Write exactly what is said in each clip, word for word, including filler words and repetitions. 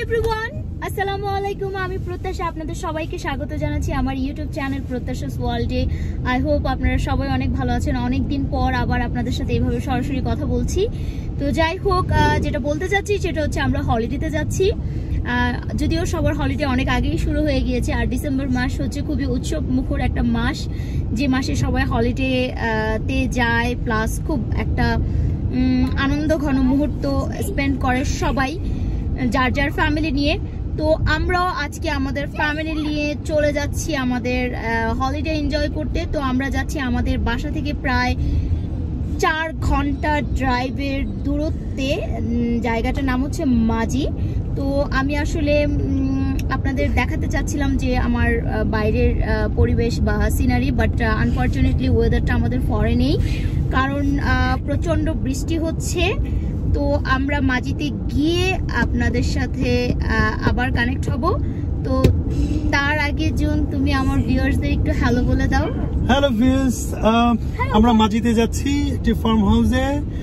Everyone, আসসালামু আলাইকুম। আমি প্রত্যাশা আপনাদের সবাইকে স্বাগত জানাচ্ছি আমার ইউটিউব চ্যানেল প্রত্যাশাস ওয়ার্ল্ডে। আই হোপ আপনারা সবাই অনেক ভালো আছেন। অনেক দিন পর আবার আপনাদের সাথে এইভাবে সরাসরি কথা বলছি। তো যাই হোক, যেটা বলতে চাচ্ছি সেটা হচ্ছে আমরা হলিডেতে যাচ্ছি। যদিও সবার হলিডে অনেক আগেই শুরু হয়ে গিয়েছে, আর ডিসেম্বর মাস হচ্ছে খুবই উৎসব মুখর একটা মাস, যে মাসে সবাই হলিডে তে যায়, প্লাস খুব একটা আনন্দ ঘন মুহূর্ত স্পেন্ড করে সবাই যার যার ফ্যামিলি নিয়ে। তো আমরাও আজকে আমাদের ফ্যামিলি নিয়ে চলে যাচ্ছি আমাদের হলিডে এনজয় করতে। তো আমরা যাচ্ছি আমাদের বাসা থেকে প্রায় চার ঘন্টা ড্রাইভের দূরত্বে, জায়গাটার নাম হচ্ছে মাজি। তো আমি আসলে আপনাদের দেখাতে চাচ্ছিলাম যে আমার বাইরের পরিবেশ বা সিনারি, বাট আনফর্চুনেটলি ওয়েদারটা আমাদের ফরে নেই, কারণ প্রচণ্ড বৃষ্টি হচ্ছে। তো আমরা মাজিতে গিয়ে আপনাদের সাথে আবার কানেক্ট হব। তো তার আগে জুন, তুমি আমার ভিউয়ার্সদের একটু হ্যালো বলে দাও। হ্যালো ভিউয়ার্স, আমরা মাজিতে যাচ্ছি একটি ফার্ম হাউসে।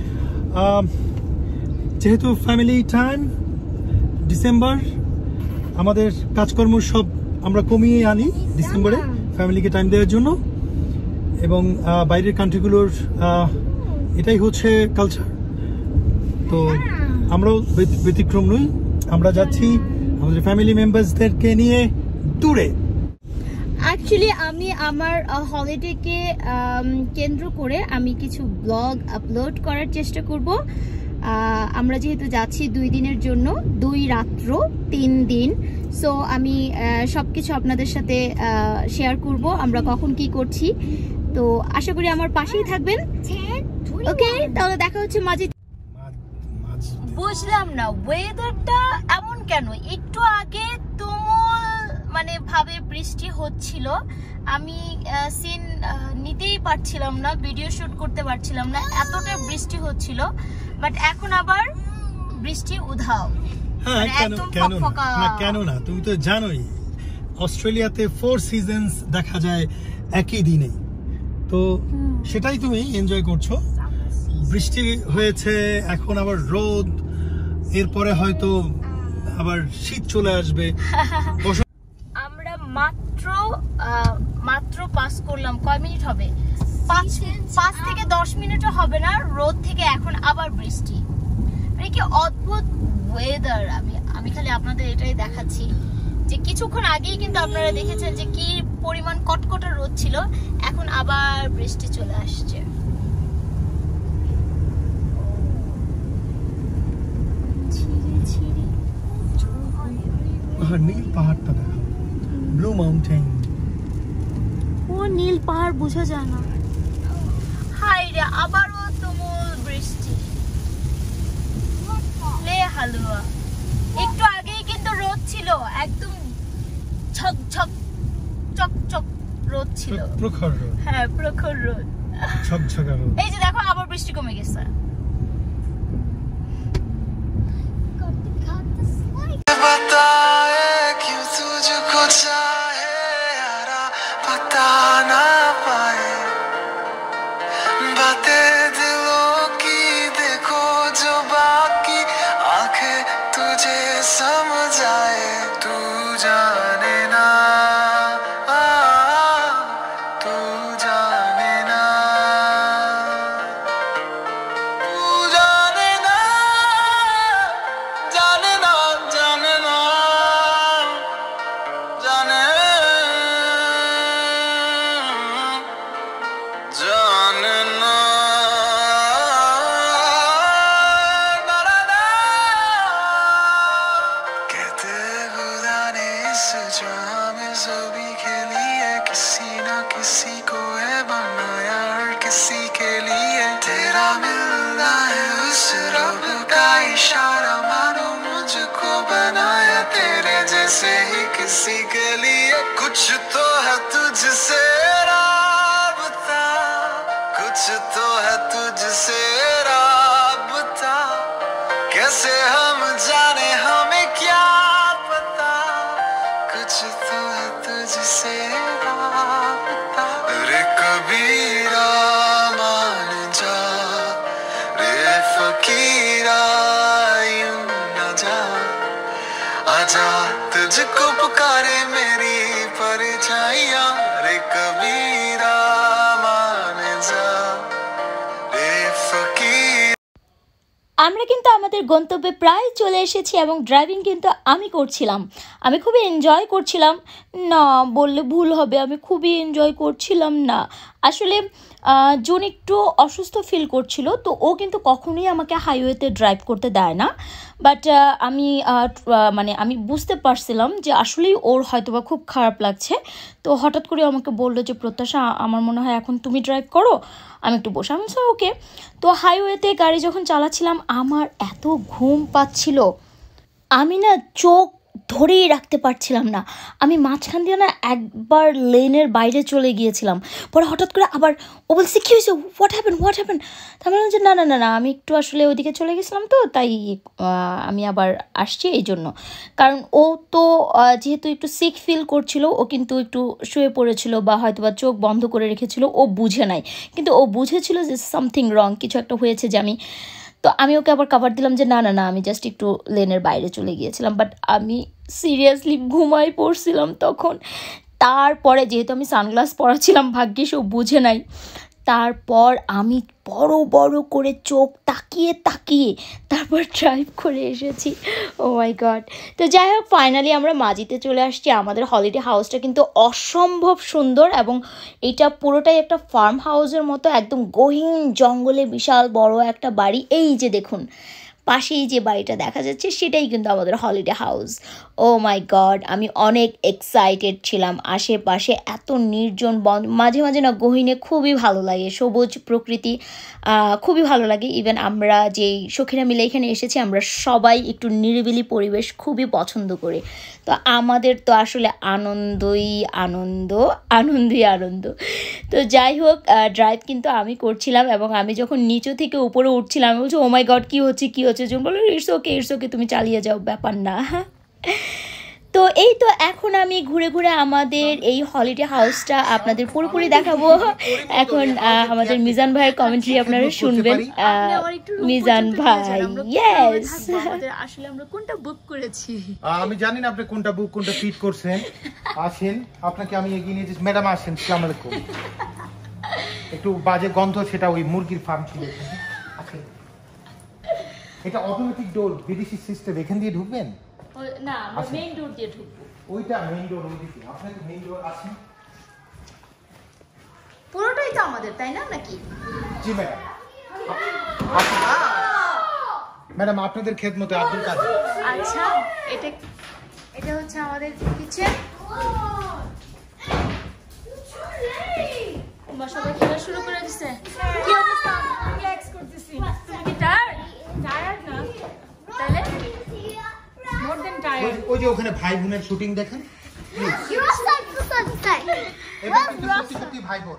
যেহেতু ফ্যামিলি টাইম, ডিসেম্বর, আমাদের কাজকর্ম সব আমরা কমিয়ে আনি ডিসেম্বরে ফ্যামিলিকে টাইম দেওয়ার জন্য। এবং বাইরের কান্ট্রিগুলোর এটাই হচ্ছে কালচার। তো আমরাও ব্যতিক্রম নই, আমরা যাচ্ছি আমাদের ফ্যামিলি মেম্বারসদেরকে নিয়ে দূরে। অ্যাকচুয়ালি আমি আমার হলিডেকে কেন্দ্র করে আমি কিছু ব্লগ আপলোড করার চেষ্টা করব। আমরা যেহেতু যাচ্ছি দুই দিনের জন্য, দুই রাত্র তিন দিন, সো আমি সবকিছু আপনাদের সাথে শেয়ার করব আমরা কখন কি করছি। তো আশা করি আমার পাশেই থাকবেন। ওকে, তাহলে দেখা হচ্ছে মাঝে। বুঝলাম না ওয়েদারটা এমন কেন। একটু আগে তুমুল মানে ভাবে বৃষ্টি হচ্ছিল, আমি সিন নিতেই পারছিলাম না, ভিডিও শুট করতে পারছিলাম না, এতটা বৃষ্টি হচ্ছিল। বাট এখন আবার বৃষ্টি উধাও। হ্যাঁ, কেন না, কেন না, তুমি তো জানোই অস্ট্রেলিয়াতে ফোর সিজনস দেখা যায় একই দিনে। তো সেটাই তুমি এনজয় করছো। বৃষ্টি হয়েছে, এখন আবার রোদ, এরপরে হয়তো আবার শীত চলে আসবে। আমরা মাত্র মাত্র পাস করলাম, কয় মিনিট হবে, পাঁচ পাঁচ থেকে দশ মিনিটও হবে না রোদ থেকে এখন আবার বৃষ্টি। মানে কি অদ্ভুত ওয়েদার। আমি আমি খালি আপনাদের এটাই দেখাচ্ছি যে কিছুক্ষণ আগেই কিন্তু আপনারা দেখেছেন যে কি পরিমাণ কটকটা রোদ ছিল, এখন আবার বৃষ্টি চলে আসছে। নীল পাহাড়টা দেখো, ব্লু মাউন্টেন। ও নীল পাহাড় বোঝা যায় না। হাই রে, আবারও তুমুল বৃষ্টি। লে হালুয়া, একটু আগেই কিন্তু রোদ ছিল, একদম ঝক ঝক চক চক রোদ ছিল, প্রখর রোদ। হ্যাঁ, প্রখর রোদ, ঝকঝকা রোদ। এই যে দেখো আবার বৃষ্টি কমে গেছে। किसी के लिए कुछ तो है तुझसे राबता, कुछ तो है तुझसे राबता, कैसे हम जाने हमें क्या पता, कुछ तो है तुझसे राबता। रे कबीरा मान जा, रे फकीरा यूं न जा, आजा तुझको पुकारे मेरी परछाइयां रे कबीरा मान जा रे फकीर। আমরা কিন্তু আমাদের গন্তব্যে প্রায় চলে এসেছি এবং ড্রাইভিং কিন্তু আমি করছিলাম। আমি খুবই এনজয় করছিলাম, না বললে ভুল হবে, আমি খুবই এনজয় করছিলাম না। আসলে জুন একটু অসুস্থ ফিল করছিল, তো ও কিন্তু কখনোই আমাকে হাইওয়েতে ড্রাইভ করতে দেয় না। বাট আমি মানে আমি বুঝতে পারছিলাম যে আসলেই ওর হয়তোবা খুব খারাপ লাগছে। তো হঠাৎ করে আমাকে বললো যে প্রত্যাশা আমার মনে হয় এখন তুমি ড্রাইভ করো, আমি একটু বসে। আমি স্যার ওকে। তো হাইওয়েতে গাড়ি যখন চালাচ্ছিলাম আমার এত ঘুম পাচ্ছিল, আমি না চোখ ধরেই রাখতে পারছিলাম না। আমি মাঝখান দিয়ে না একবার লেনের বাইরে চলে গিয়েছিলাম। পরে হঠাৎ করে আবার ও বলছে কী হয়েছে, হোয়াট হ্যাপেন হোয়াট হ্যাপেন তার মানে যে না না না না আমি একটু আসলে ওইদিকে চলে গেছিলাম, তো তাই আমি আবার আসছি এই জন্য। কারণ ও তো যেহেতু একটু সিক ফিল করছিল, ও কিন্তু একটু শুয়ে পড়েছিল বা হয়তো বা চোখ বন্ধ করে রেখেছিল, ও বুঝে নাই। কিন্তু ও বুঝেছিল যে সামথিং রং, কিছু একটা হয়েছে যে আমি। তো আমি ওকে আবার কভার দিলাম যে না না না আমি জাস্ট একটু লেনের বাইরে চলে গিয়েছিলাম। বাট আমি সিরিয়াসলি ঘুমাই পড়ছিলাম তখন। তারপরে যেহেতু আমি সানগ্লাস পরাছিলাম, ভাগ্যিস ও বুঝে নাই। তারপর আমি বড় বড় করে চোখ তাকিয়ে তাকিয়ে তারপর ড্রাইভ করে এসেছি। Oh my god. তো যাই হোক, ফাইনালি আমরা মাজিতে চলে আসছি। আমাদের হলিডে হাউসটা কিন্তু অসম্ভব সুন্দর এবং এটা পুরোটাই একটা ফার্ম হাউসের মতো, একদম গহীন জঙ্গলে বিশাল বড় একটা বাড়ি। এই যে দেখুন পাশেই যে বাড়িটা দেখা যাচ্ছে সেটাই কিন্তু আমাদের holiday house. Oh my god, আমি অনেক এক্সাইটেড ছিলাম। আশেপাশে এত নির্জন, মাঝে মাঝে না গহীনে খুবই ভালো লাগে, সবুজ প্রকৃতি খুবই ভালো লাগে। ইভেন আমরা যেই সখীরা মিলে এখানে এসেছি আমরা সবাই একটু নিরিবিলি পরিবেশ খুবই পছন্দ করি। তো আমাদের তো আসলে আনন্দই আনন্দ, আনন্দই আনন্দ। তো যাই হোক, ড্রাইভ কিন্তু আমি করছিলাম এবং আমি যখন নিচু থেকে উপরে উঠছিলাম আমি বলছি ও মাই গড কী হচ্ছে কী হচ্ছে যখন বললো ইটস ওকে ইটস ওকে তুমি চালিয়ে যাও, ব্যাপার না। তো এই তো এখন আমি ঘুরে ঘুরে আমাদের এই হলিডে হাউসটা আপনাদের পুরোপুরি দেখাবো। এখন আমাদের মিজান ভাইয়ের কমেন্ট্রি আপনারা শুনবেন। মিজান ভাই, ইয়েস, আসলে আমরা কোনটা বুক করেছি আমি জানি না, আপনি কোনটা বুক কোনটা ফিট করছেন। আসেন, আপনাকে আমি এগিয়ে নিয়ে যাচ্ছি। ম্যাডাম আসেন, আসসালামু আলাইকুম। একটু বাজে গন্ধ, সেটা ওই মুরগির ফার্ম ছিল। এটা অটোমেটিক ডোর, বিদেশি সিস্টেম। এখান দিয়ে ঢুকবেন না, আমরা মেইন ডোর দিয়ে ঢুকবো। ওইটা মেইন ডোর, ওইদিকে আপনাকে মেইন ডোর আছে। পুরোটাই তো আমাদের, তাই না নাকি? জি ম্যাডাম। ম্যাডাম আপনাদের খেদমতে আব্দুল কাদের। আচ্ছা, এটা এটা হচ্ছে আমাদের কিচেন। তোমরা সবাই খেলা শুরু করে দিছে। কি অবস্থা? রিল্যাক্স করতেছি। তুমি কি টায়ার্ড? টায়ার্ড না তাহলে মোর দেন টায়ার্ড। ওই যে ওখানে ভাই বোনের শুটিং দেখেন। ভাই বোন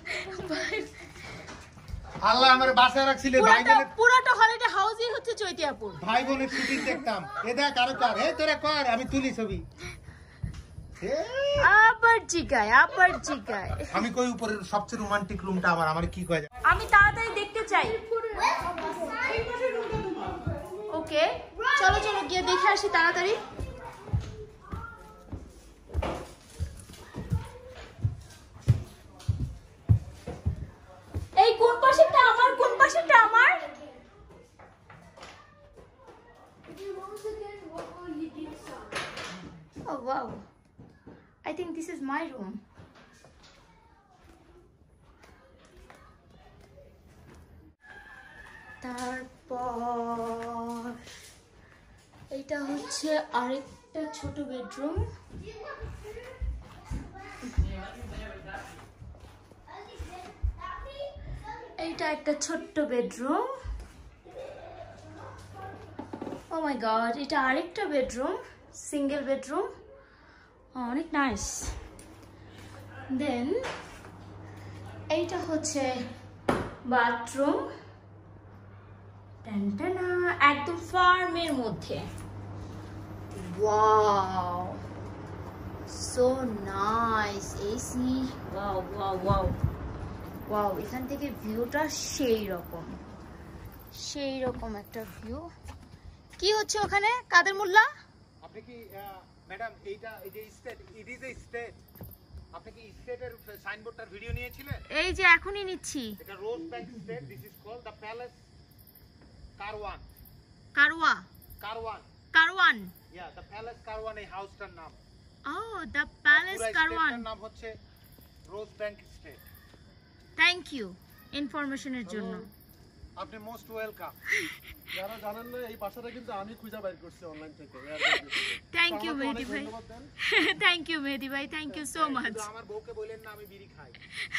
আল্লাহ আমার বাসায় রাখছিলে। ভাই বোনের পুরোটা হলিডে হাউসই হচ্ছে চৈতিয়াপুর। ভাই বোনের শুটিং দেখতাম। এ দেখ আরো কর, এই তোরা কর, আমি তুলি ছবি। আবার জিগায় আবার জিগায় আমি কই উপরের সবচেয়ে রোমান্টিক রুমটা আমার, আমার কি কয়? আমি তাড়াতাড়ি দেখতে চাই। ওকে চলো চলো গিয়ে দেখে আসি তাড়াতাড়ি। এই কোন পাশেরটা আমার, কোন পাশেরটা আমার? Oh wow, I think this is my room. তারপর এটা হচ্ছে আরেকটা ছোট বেডরুম। এইটা একটা ছোট্ট বেডরুম। ও মাই গড, এটা আরেকটা বেডরুম, সিঙ্গেল বেডরুম, অনেক নাইস। দেন এইটা হচ্ছে বাথরুম, একদম ফার্মের মধ্যে। Wow, so nice, AC, wow wow wow wow. এখান থেকে ভিউটা সেই রকম সেই রকম একটা ভিউ। কি হচ্ছে ওখানে কাদের মোল্লা? আপনি কি ম্যাডাম এইটা এই যে state it is a state আপনি কি স্টেটের সাইনবোর্ডটার ভিডিও নিয়েছিলেন এই যে এখনই নিচ্ছি এটা rose bank state this is called the palace Karwan কারওয়া Karwan Karwan yeah the palace Karwan এই হাউসটার নাম ও দ্য প্যালেস কারওয়ান নাম হচ্ছে rose bank state thank you ইনফরমেশনের জন্য আপনি মোস্ট ওয়েলকাম যারা জানেন না এই বাসাটা কিন্তু আমি খুঁজে বের করছি অনলাইন থেকে থ্যাংক ইউ মেহেদি ভাই থ্যাংক ইউ মেহেদি ভাই থ্যাংক ইউ সো মাচ আমার বউকে বলেন না আমি বিড়ি খাই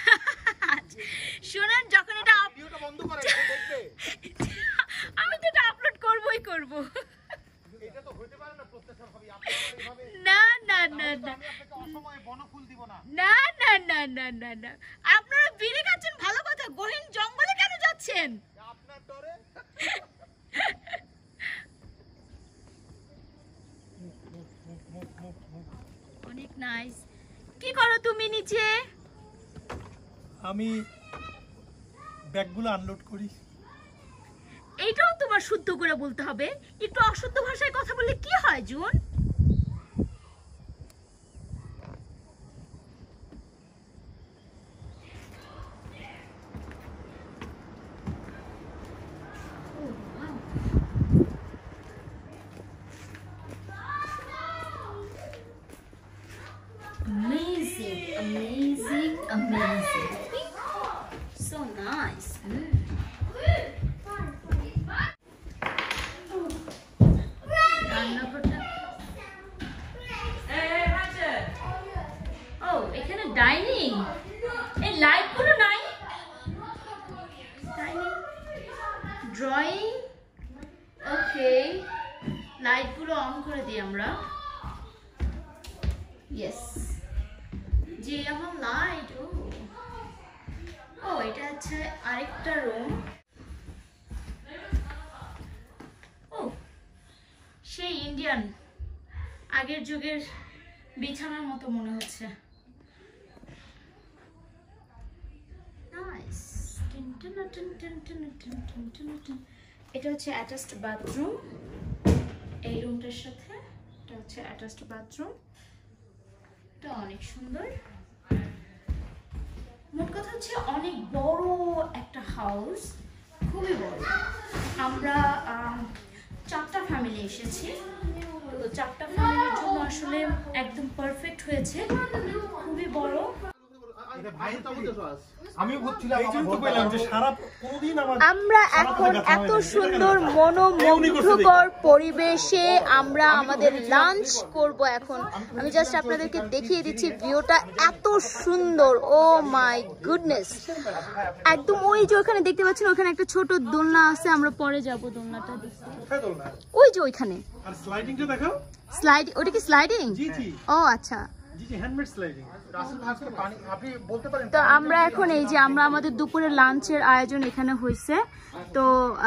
শুনেন যখন এটা ভিডিওটা বন্ধ করেন দেখবে আমি তো এটা আপলোড করবই করব এটা তো হতে পারে না প্রত্যাশা হবে আপনি এইভাবে না না না না আমি আপনাকে অসময়ে বনফুল দিব না না না না না না না আপনারা বিড়ি খাচ্ছেন ভালো কথা গহীন জঙ্গলে কেন যাচ্ছেন আপনার ডরে অনেক নাইস কি করো তুমি নিচে আমি ব্যাগগুলো আনলোড করি এইটাও তোমার শুদ্ধ করে বলতে হবে একটু অশুদ্ধ ভাষায় কথা বললে কি হয় জুন Amazing, amazing, amazing. So nice. Mm. Oh, এখানে ডাইনিং এই লাইট গুলো নাই ডাইনিং ড্রয়িং ওকে লাইট গুলো অন করে দিই আমরা ইয়েস জি আমার লাইট ও ও এটা হচ্ছে আরেকটা রুম ও সেই ইন্ডিয়ান আগের যুগের বিছানার মতো মনে হচ্ছে নাইস এটা হচ্ছে অ্যাটাচড বাথরুম এই রুমটার সাথে এটা হচ্ছে অ্যাটাচড বাথরুম এটা অনেক সুন্দর মোট কথা হচ্ছে অনেক বড় একটা হাউস খুবই বড় আমরা চারটা ফ্যামিলি এসেছি তো চারটা ফ্যামিলির জন্য আসলে একদম পারফেক্ট হয়েছে খুবই বড় আমরা এখন এত সুন্দর মনোমুগ্ধকর পরিবেশে আমরা আমাদের লাঞ্চ করব এখন আমি জাস্ট আপনাদেরকে দেখিয়ে দিচ্ছি ভিউটা এত সুন্দর ও মাই গুডনেস একদম ওই যে ওখানে দেখতে পাচ্ছেন ওখানে একটা ছোট দোলনা আছে আমরা পরে যাব দোলনাটা দেখতে ওই যে ওইখানে আর স্লাইডিংটা দেখাও স্লাইড ওটা কি স্লাইডিং জি জি ও আচ্ছা জি জি হ্যান্ডমেড স্লাইডিং আপনি বলতে পারেন তো আমরা এখন এই যে আমরা আমাদের দুপুরের লাঞ্চের আয়োজন এখানে হয়েছে তো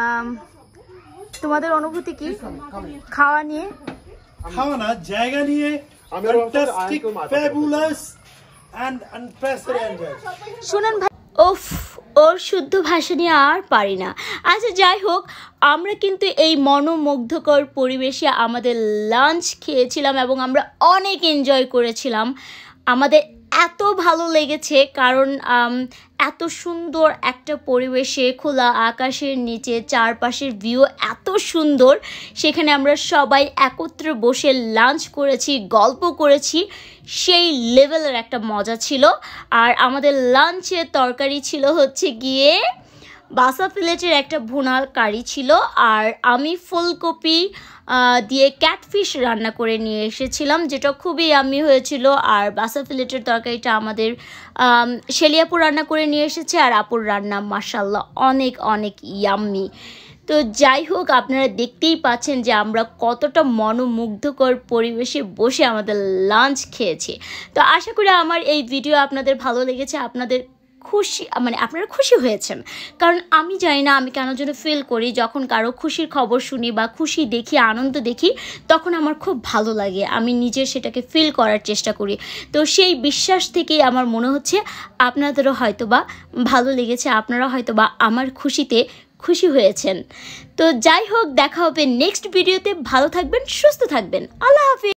তোমাদের অনুভূতি কি খাওয়া নিয়ে খাওয়া না জায়গা নিয়ে ফ্যান্টাস্টিক ফ্যাবুলাস এন্ড আনপ্রেসিডেন্টেড শুনেন ভাই ওফ ওর শুদ্ধ ভাষা নিয়ে আর পারি না আচ্ছা যাই হোক আমরা কিন্তু এই মনোমুগ্ধকর পরিবেশে আমাদের লাঞ্চ খেয়েছিলাম এবং আমরা অনেক এনজয় করেছিলাম আমাদের এত ভালো লেগেছে কারণ এত সুন্দর একটা পরিবেশে খোলা আকাশের নিচে চারপাশের ভিউ এত সুন্দর সেখানে আমরা সবাই একত্রে বসে লাঞ্চ করেছি গল্প করেছি সেই লেভেলের একটা মজা ছিল আর আমাদের লাঞ্চে তরকারি ছিল হচ্ছে গিয়ে বাসা প্লেটের একটা ভুনা কারি ছিল আর আমি ফুলকপি দিয়ে ক্যাটফিশ রান্না করে নিয়ে এসেছিলাম যেটা খুবই ইয়াম্মি হয়েছিল আর বাসা প্লেটের তরকারিটা আমাদের শেলিয়াপুর রান্না করে নিয়ে এসেছে আর আপুর রান্না মাশাআল্লাহ অনেক অনেক ইয়াম্মি তো যাই হোক আপনারা দেখতেই পাচ্ছেন যে আমরা কতটা মনোমুগ্ধকর পরিবেশে বসে আমাদের লাঞ্চ খেয়েছি তো আশা করি আমার এই ভিডিও আপনাদের ভালো লেগেছে আপনাদের খুশি মানে আপনারা খুশি হয়েছেন কারণ আমি জানি না আমি কেন যেন ফিল করি যখন কারো খুশির খবর শুনি বা খুশি দেখি আনন্দ দেখি তখন আমার খুব ভালো লাগে আমি নিজে সেটাকে ফিল করার চেষ্টা করি তো সেই বিশ্বাস থেকেই আমার মনে হচ্ছে আপনাদেরও হয়তোবা ভালো লেগেছে আপনারা হয়তোবা আমার খুশিতে খুশি হয়েছেন। তো যাই হোক, দেখা হবে নেক্সট ভিডিওতে। ভালো থাকবেন, সুস্থ থাকবেন, আল্লাহ হাফিজ।